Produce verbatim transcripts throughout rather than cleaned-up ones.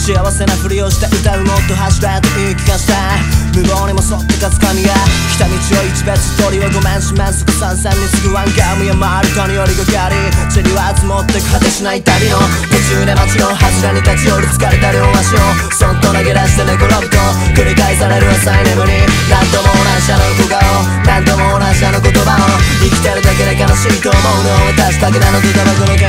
幸せなふりをして歌うもっと走れと言い聞かせて、無謀にも沿ってかつかみが来た道を一別鳥はごめんし満足さんさんに次ぐワンガムや回る谷よりがかり塵は積もって果てしない旅の途中で街の外れに立ち寄る疲れた両足をそっと投げ出して寝転ぶと繰り返される浅い眠り、何とも同じあの小顔、何とも同じあの言葉を生きてるだけで悲しいと思うのを私だけなのとタバコの煙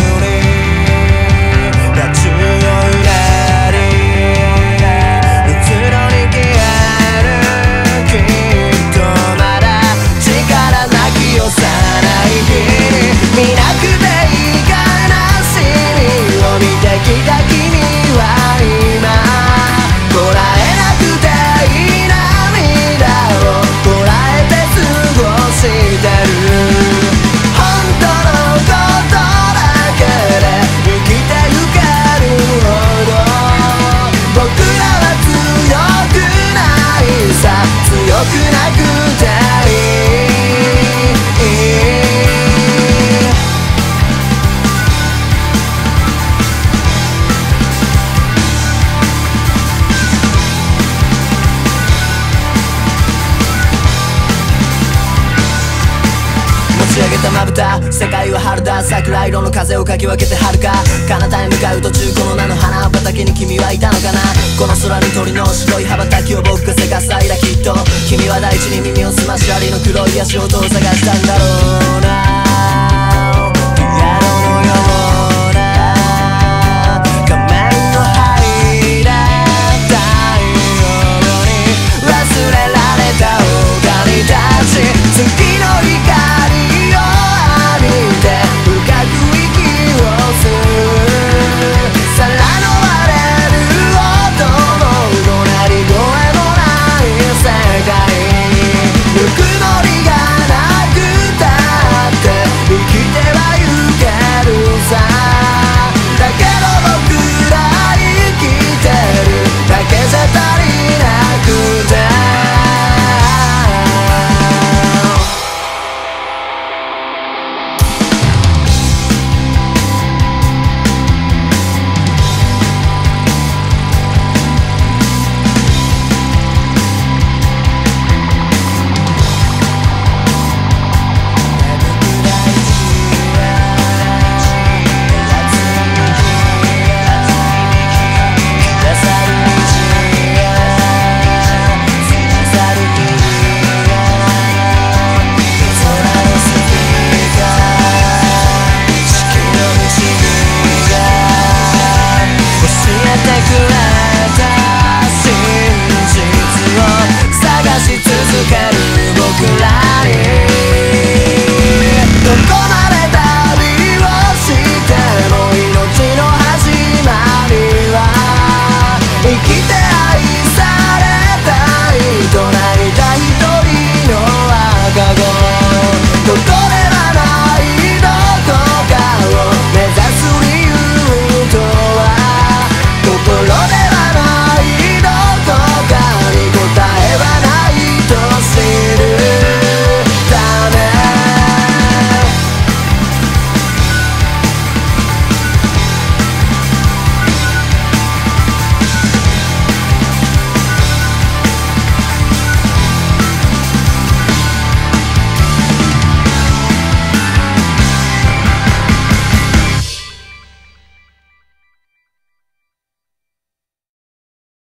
が強いなりうつろに消えるきっとまだ力なき幼い日に見なくていい悲しみを見てきた君は今こらえなくていい涙をこらえて過ごしてる、本当のことだけで生きてゆけるほど僕らは強くないさ、強くなくていい持ち上げたまぶた、世界は春だ、桜色の風をかき分けて遥か彼方へ向かう途中、この名の花畑に君はいたのかな、この空に鳥の白い羽ばたきを僕がせかさいだ、きっと君は大地に耳を澄まし、アリの黒い足音を探したんだろう。